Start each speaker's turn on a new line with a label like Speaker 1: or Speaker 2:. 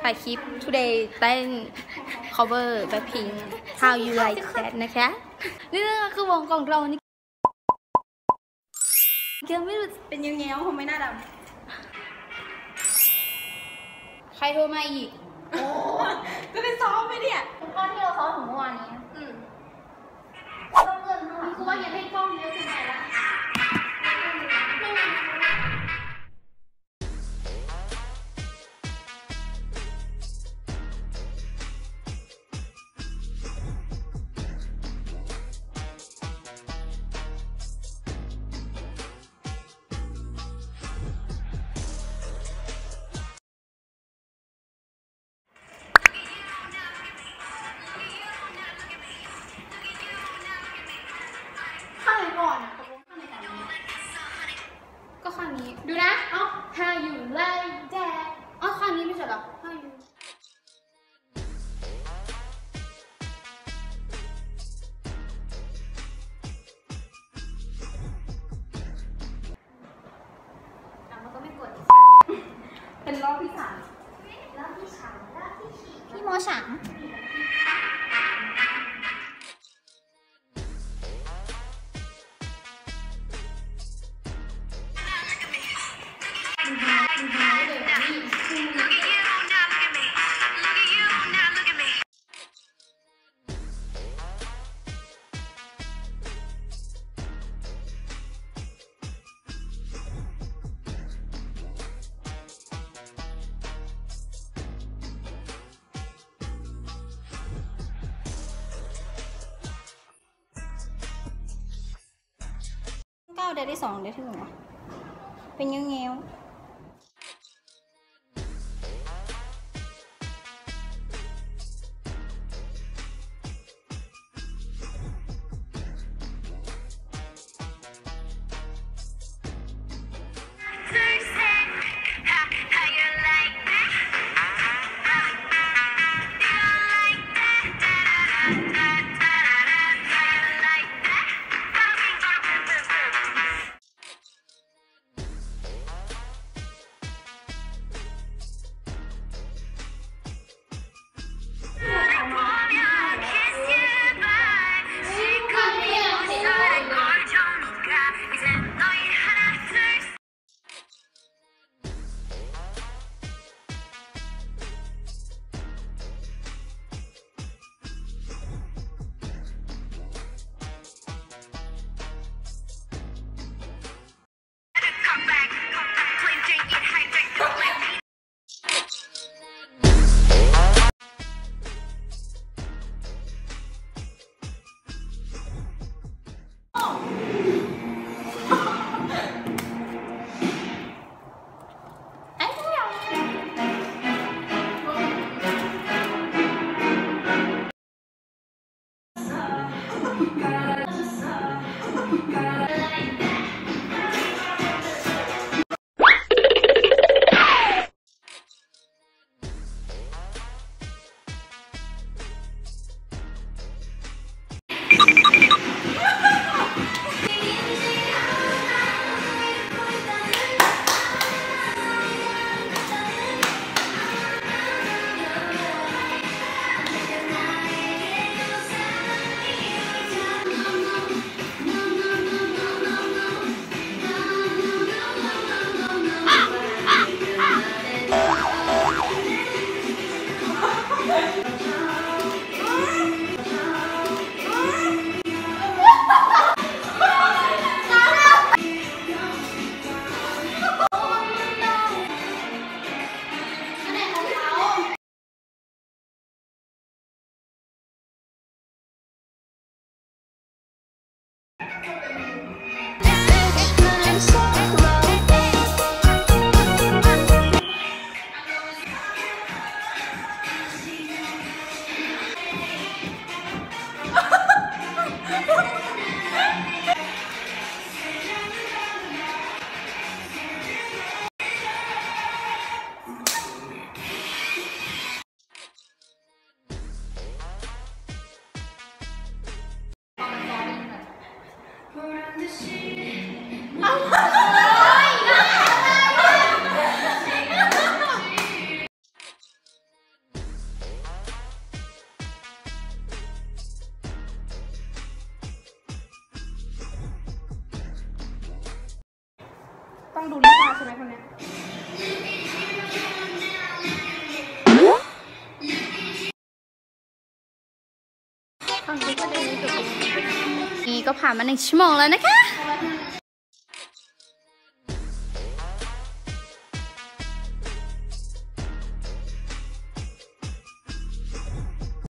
Speaker 1: ถ่ายคลิป today เต้น cover Blackpink How You Like That นะคะนี่คือวงของเรานี่เกี่ยวไม่รู้เป็นยังไงทำไมหน้าดำใครโทรมาอีกโอ้จะไปซ้อมไหมเนี่ยข้อที่เราซ้อมของเมื่อวานนี้ต้องเลื่อนคือว่าอย่าให้กล้องเยอะเกินไปละก็ข้างนี้ดูนะเอ้า How you like that อ๋อข้างนี้ไม่ใช่หรอ How you มันก็ไม่กดเป็นรอบที่ 3รอบที่ 3รอบที่ 4พี่โมฉัง9 เดือนที่ 2 เดือนที่ 1วะเป็นเงี้ยวต้องดูลิซ่าใช่ไหมคนนี้ข้างนี้ก็จะมีจุดนี้ก็ผ่านมา1 ชั่วโมงแล้วนะคะ